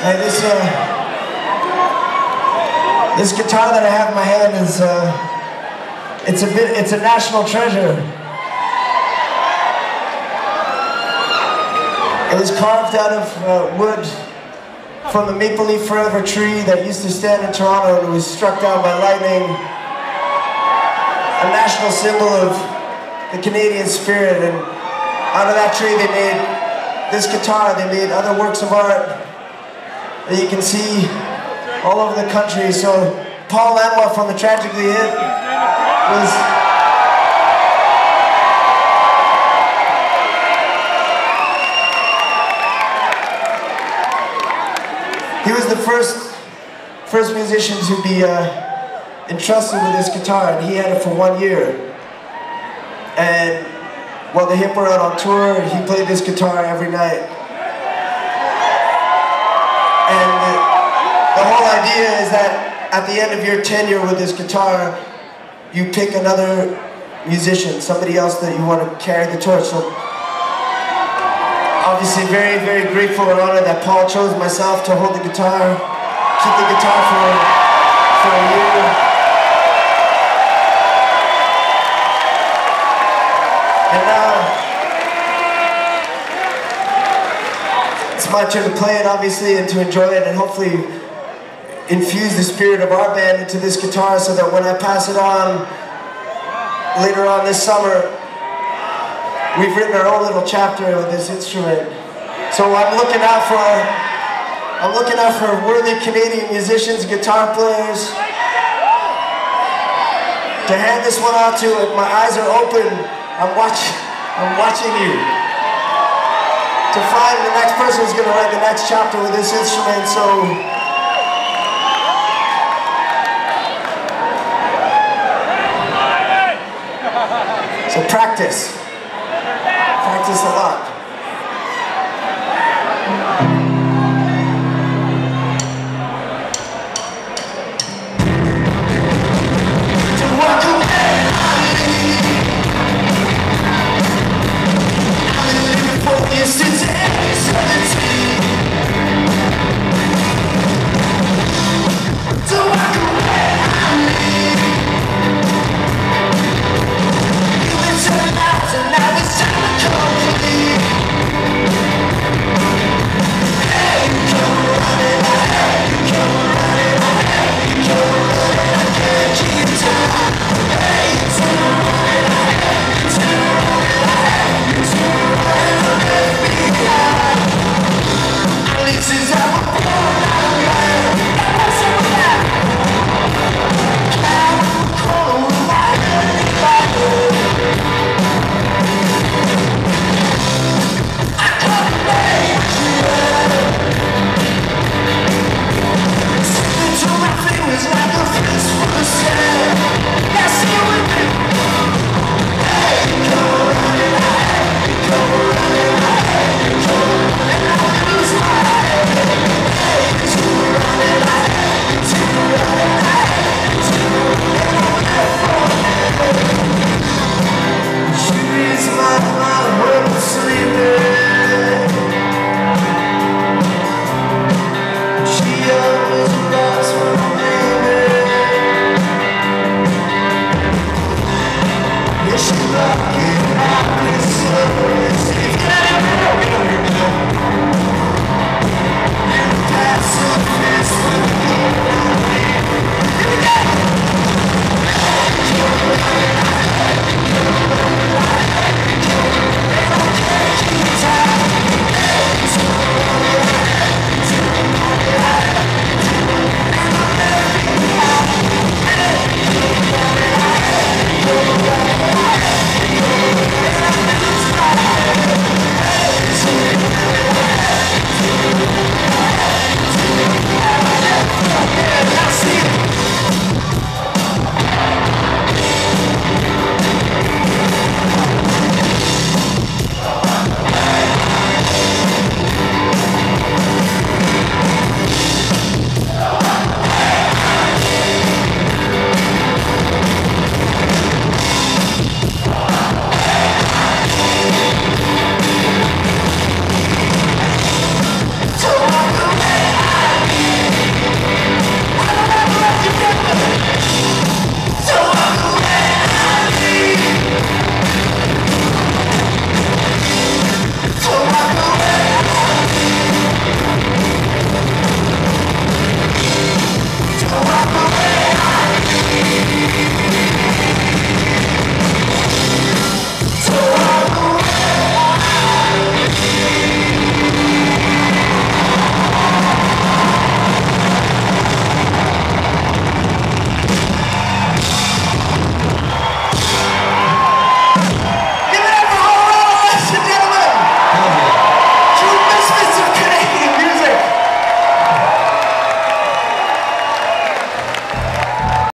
Hey, this guitar that I have in my hand is it's a national treasure. It was carved out of wood from the maple leaf forever tree that used to stand in Toronto, and it was struck down by lightning. A national symbol of the Canadian spirit, and out of that tree they made this guitar. They made other works of art that you can see all over the country. So Paul Lanois from the Tragically Hip was the first musician to be entrusted with this guitar, and he had it for 1 year. And while the Hip were out on tour, he played this guitar every night. And the whole idea is that at the end of your tenure with this guitar, you pick another musician, somebody else that you want to carry the torch. So obviously very, very grateful and honored that Paul chose myself to hold the guitar, keep the guitar for a year. And now, it's my turn to play it, obviously, and to enjoy it, and hopefully infuse the spirit of our band into this guitar so that when I pass it on later on this summer, we've written our own little chapter with this instrument. So I'm looking out for worthy Canadian musicians, guitar players, to hand this one out to. My eyes are open. I'm watching you to find the next person who's going to write the next chapter with this instrument. So practice a lot. Don't walk away, Eileen. I've been living for you since